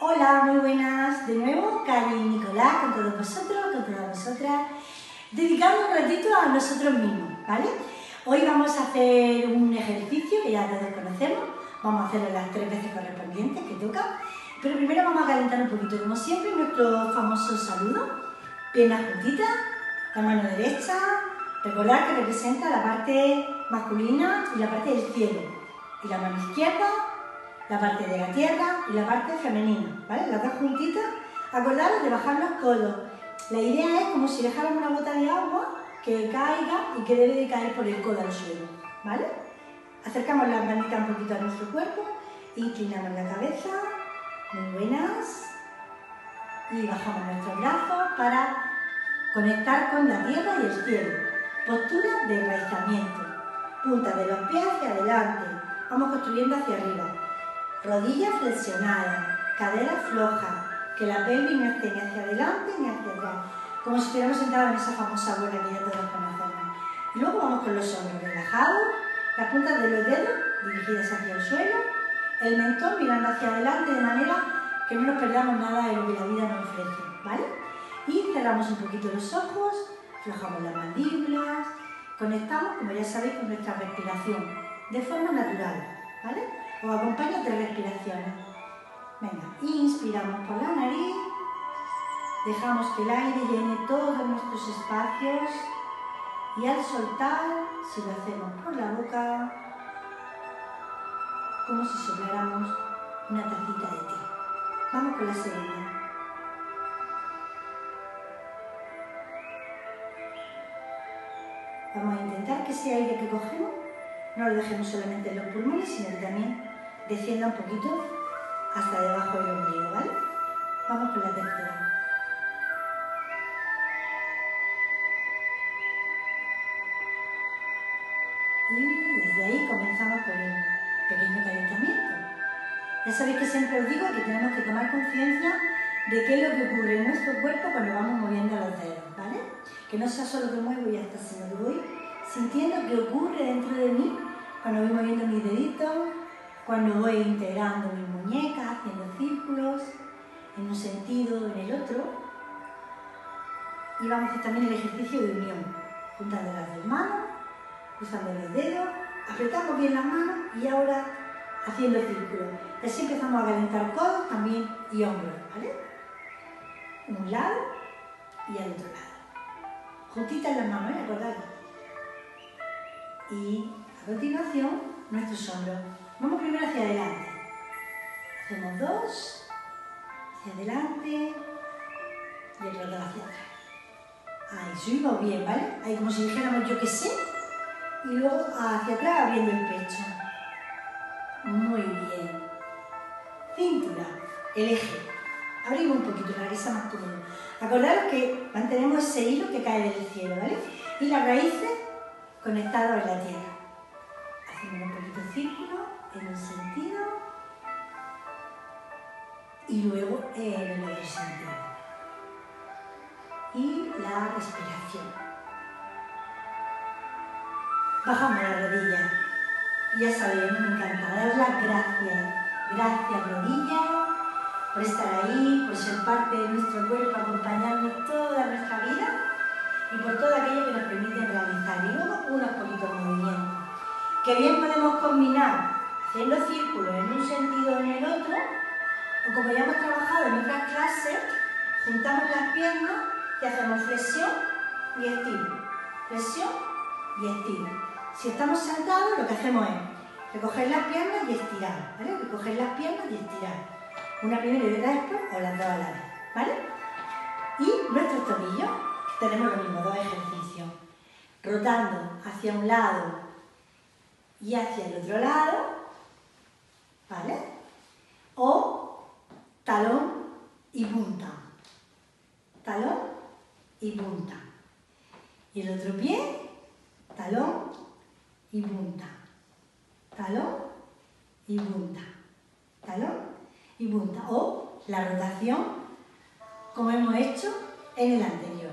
Hola, muy buenas. De nuevo, Cari y Nicolás con todos vosotros, con todas vosotras, dedicando un ratito a nosotros mismos, ¿vale? Hoy vamos a hacer un ejercicio que ya todos conocemos. Vamos a hacerlo las 3 veces correspondientes que toca. Pero primero vamos a calentar un poquito, como siempre, nuestro famoso saludo. Piernas juntitas, la mano derecha. Recordad que representa la parte masculina y la parte del cielo. Y la mano izquierda, la parte de la tierra y la parte femenina, ¿vale? Las dos juntitas. Acordaros de bajar los codos. La idea es como si dejáramos una gota de agua que caiga y que debe de caer por el codo al suelo, ¿vale? Acercamos las manitas un poquito a nuestro cuerpo, inclinamos la cabeza, muy buenas, y bajamos nuestros brazos para conectar con la tierra y el cielo. Postura de enraizamiento, puntas de los pies hacia adelante, vamos construyendo hacia arriba. Rodillas flexionadas, caderas flojas, que la pelvis no esté ni hacia adelante ni hacia atrás, como si estuviéramos sentados en esa famosa bola que ya todos conocemos. Y luego vamos con los hombros relajados, las puntas de los dedos dirigidas hacia el suelo, el mentón mirando hacia adelante de manera que no nos perdamos nada de lo que la vida nos ofrece, ¿vale? Y cerramos un poquito los ojos, aflojamos las mandíbulas, conectamos, como ya sabéis, con nuestra respiración de forma natural, ¿vale? Os acompaño 3 respiraciones. Venga, inspiramos por la nariz, dejamos que el aire llene todos nuestros espacios y al soltar, si lo hacemos por la boca, como si sopláramos una tacita de té. Vamos con la segunda. Vamos a intentar que ese aire que cogemos no lo dejemos solamente en los pulmones, sino que también descienda un poquito hasta debajo del ombligo, ¿vale? Vamos con la tercera. Y desde ahí comenzamos con el pequeño calentamiento. Ya sabéis que siempre os digo que tenemos que tomar conciencia de qué es lo que ocurre en nuestro cuerpo cuando vamos moviendo los dedos, ¿vale? Que no sea solo que muevo y ya está, sino que voy sintiendo qué ocurre dentro de mí cuando voy moviendo mis deditos, cuando voy integrando mis muñecas, haciendo círculos en un sentido o en el otro. Y vamos a hacer también el ejercicio de unión, juntando las dos manos, cruzando los dedos, apretamos bien las manos y ahora haciendo círculos. Y así empezamos a calentar codos también y hombros, ¿vale? Un lado y al otro lado. Juntitas las manos, acordad. Y a continuación, nuestros hombros. Vamos primero hacia adelante. Hacemos 2, hacia adelante y el otro hacia atrás. Ahí, subimos bien, ¿vale? Ahí como si dijéramos yo que sé. Y luego hacia atrás abriendo el pecho. Muy bien. Cintura, el eje. Abrimos un poquito para que sea más cómodo. Acordaros que mantenemos ese hilo que cae del cielo, ¿vale? Y las raíces conectadas en la tierra. Hacemos un poquito de círculo en un sentido y luego en el otro sentido. Y la respiración. Bajamos la rodilla. Ya sabéis, me encanta dar las gracias. Gracias, rodilla, por estar ahí, por ser parte de nuestro cuerpo, acompañarnos toda nuestra vida y por todo aquello que nos permite realizar. Y luego unos poquitos movimientos. Que bien podemos combinar haciendo círculos en un sentido o en el otro, o como ya hemos trabajado en otras clases, juntamos las piernas y hacemos flexión y estiro. Flexión y estiro. Si estamos sentados, lo que hacemos es recoger las piernas y estirar, ¿vale? Recoger las piernas y estirar. Una primero y otra después, o las dos a la vez, ¿vale? Y nuestros tobillos, tenemos lo mismo, 2 ejercicios. Rotando hacia un lado y hacia el otro lado, ¿vale? O talón y punta. Talón y punta. Y el otro pie, talón y punta. Talón y punta. Talón y punta. O la rotación, como hemos hecho en el anterior.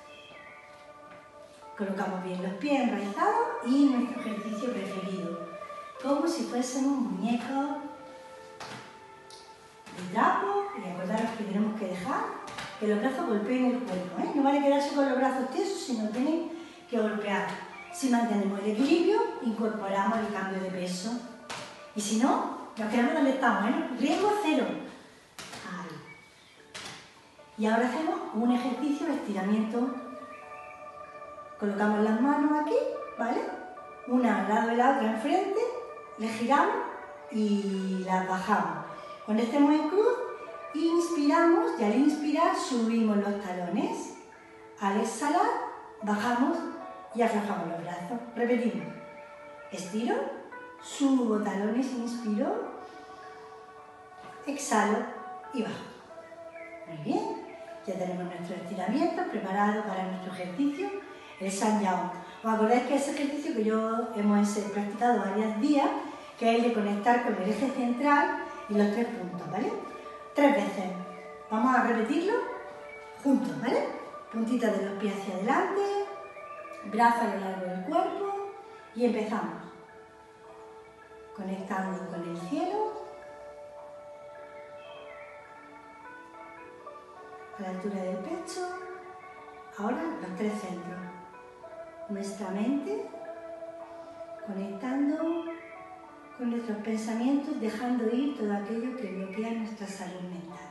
Colocamos bien los pies enraizados y nuestro ejercicio preferido, como si fuésemos muñecos de trapo y acordaros que tenemos que dejar que los brazos golpeen el cuerpo, ¿eh? No vale quedarse con los brazos tiesos, sino tienen que golpear. Si mantenemos el equilibrio, incorporamos el cambio de peso. Y si no, nos quedamos donde estamos, ¿eh? Riesgo cero. Ahí. Y ahora hacemos un ejercicio de estiramiento. Colocamos las manos aquí, ¿vale? Una al lado de la otra enfrente, le giramos y las bajamos. Cuando estemos en cruz, inspiramos y al inspirar subimos los talones. Al exhalar, bajamos y aflojamos los brazos. Repetimos. Estiro, subo talones, inspiro, exhalo y bajo. Muy bien. Ya tenemos nuestro estiramiento preparado para nuestro ejercicio, el Sanyao. ¿Os acordáis que ese ejercicio que yo hemos practicado varios días, que es el de conectar con el eje central y los 3 puntos, ¿vale? 3 veces. Vamos a repetirlo juntos, ¿vale? Puntita de los pies hacia adelante, brazo a lo largo del cuerpo y empezamos. Conectando con el cielo, a la altura del pecho. Ahora los 3 centros. Nuestra mente, conectando con nuestros pensamientos, dejando ir todo aquello que bloquea nuestra salud mental.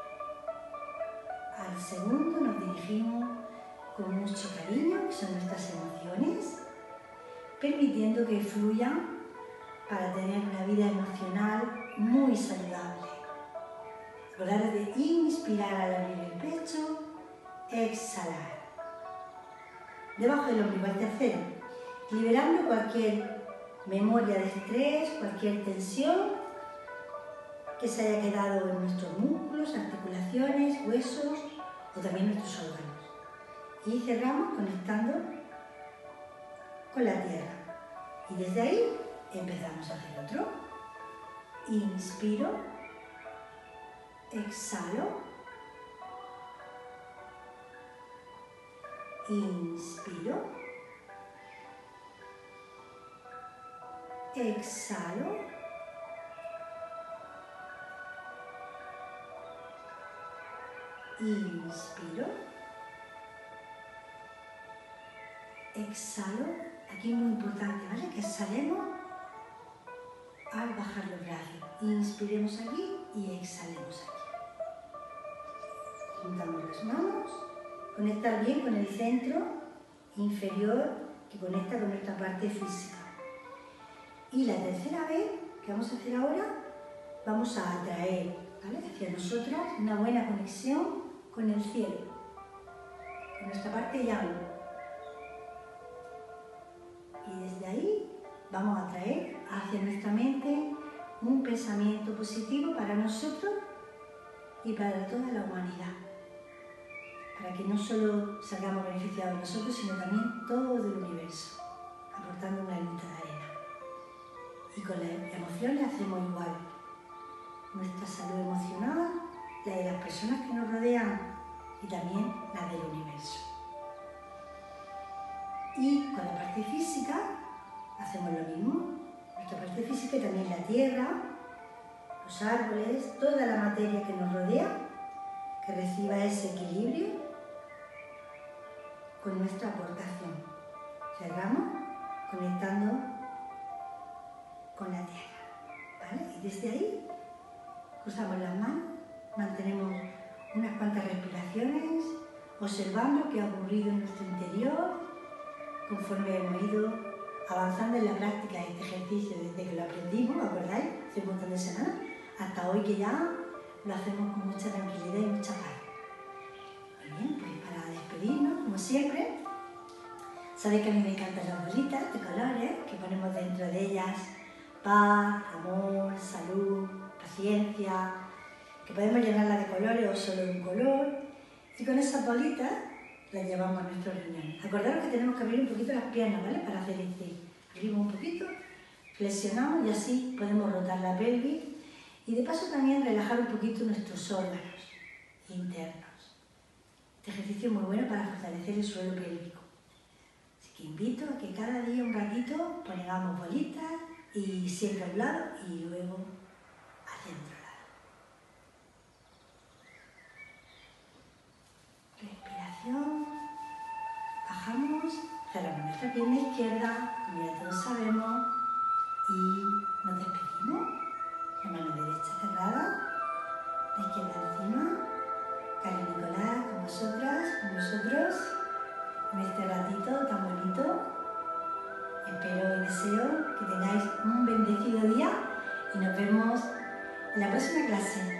Al segundo nos dirigimos con mucho cariño, que son nuestras emociones, permitiendo que fluyan para tener una vida emocional muy saludable. Acordaros de inspirar al abrir el pecho, exhalar. Debajo del ombligo, al tercero, liberando cualquier memoria de estrés, cualquier tensión que se haya quedado en nuestros músculos, articulaciones, huesos o también nuestros órganos. Y cerramos conectando con la tierra. Y desde ahí empezamos a hacer otro. Inspiro, exhalo, inspiro, exhalo, inspiro, exhalo. Aquí es muy importante, ¿vale? Que exhalemos al bajar los brazos. Inspiremos aquí y exhalemos aquí. Juntamos las manos. Conectar bien con el centro inferior que conecta con nuestra parte física. Y la tercera vez que vamos a hacer ahora, vamos a atraer, ¿vale?, hacia nosotras una buena conexión con el cielo, con nuestra parte yang. Y desde ahí vamos a atraer hacia nuestra mente un pensamiento positivo para nosotros y para toda la humanidad. Para que no solo salgamos beneficiados nosotros, sino también todo el universo, aportando un granito de arena. Y con las emociones hacemos igual. Nuestra salud emocional, la de las personas que nos rodean y también la del universo. Y con la parte física hacemos lo mismo. Nuestra parte física y también la tierra, los árboles, toda la materia que nos rodea, que reciba ese equilibrio con nuestra aportación. Cerramos conectando con la tierra, ¿vale? Y desde ahí cruzamos las manos, mantenemos unas cuantas respiraciones, observando qué ha ocurrido en nuestro interior conforme hemos ido avanzando en la práctica de este ejercicio desde que lo aprendimos, ¿acordáis? Hace un montón de semanas, hasta hoy que ya lo hacemos con mucha tranquilidad y mucha paz. Muy bien, pues para despedirnos, como siempre, sabéis que a mí me encantan las bolitas de colores, que ponemos dentro de ellas paz, amor, salud, paciencia, que podemos llenarla de colores o solo de un color. Y con esas bolitas las llevamos a nuestros riñones. Acordaros que tenemos que abrir un poquito las piernas, ¿vale? Para hacer este. Abrimos un poquito, flexionamos y así podemos rotar la pelvis y de paso también relajar un poquito nuestros órganos internos. Este ejercicio es muy bueno para fortalecer el suelo pélvico. Así que invito a que cada día un ratito pongamos bolitas y siempre a un lado y luego hacia otro lado. respiración. Bajamos, cerramos nuestra pierna izquierda, como ya todos sabemos, y nos despedimos. La mano derecha cerrada, la izquierda encima. Cari y Nicolás, con vosotras, con vosotros, en este ratito tan bonito. Espero y deseo que tengáis un bendecido día y nos vemos en la próxima clase.